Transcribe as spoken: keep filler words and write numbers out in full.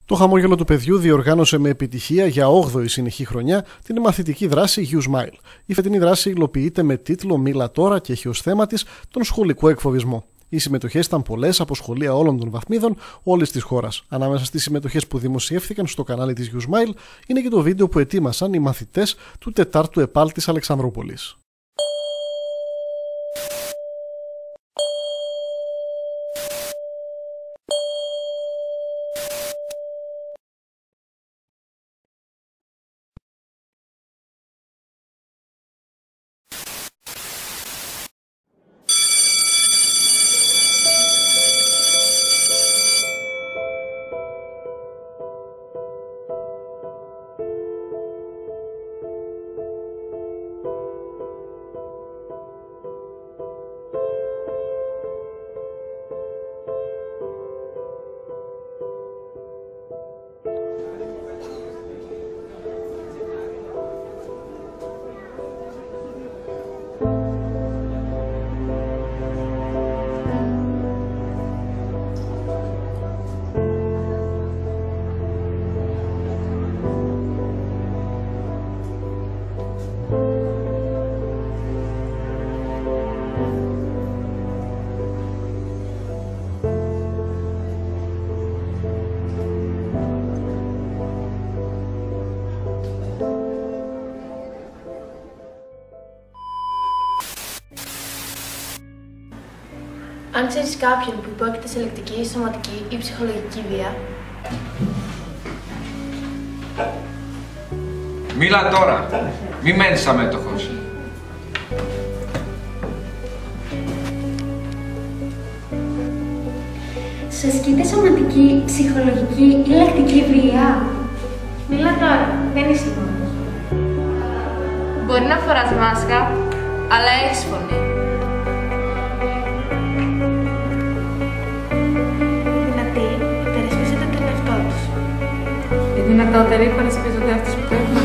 Το χαμόγελο του παιδιού διοργάνωσε με επιτυχία για όγδοη συνεχή χρονιά την μαθητική δράση You Smile. Η φετινή δράση υλοποιείται με τίτλο «Μίλα τώρα» και έχει ως θέμα της τον σχολικό εκφοβισμό. Οι συμμετοχές ήταν πολλές από σχολεία όλων των βαθμίδων όλης της χώρας. Ανάμεσα στις συμμετοχές που δημοσιεύθηκαν στο κανάλι της You Smile είναι και το βίντεο που ετοίμασαν οι μαθητές του τετάρτου ΕΠΑΛ της Αλεξανδρούπολης. Αν ξέρεις κάποιον που υπόκειται σε λεκτική, σωματική ή ψυχολογική βία. Μίλα τώρα! Μη μένεις αμέτωχος. Σε ασκείται σωματική, ψυχολογική ή λεκτική βία. Μίλα τώρα, δεν είσαι μόνος. Μπορεί να φοράς μάσκα, αλλά έχεις φωνή. Οι δυνατότεροι υπερασπίζονται τον εαυτό τους. Οι δυνατότεροι υπερασπίζονται αυτούς που πρέπει.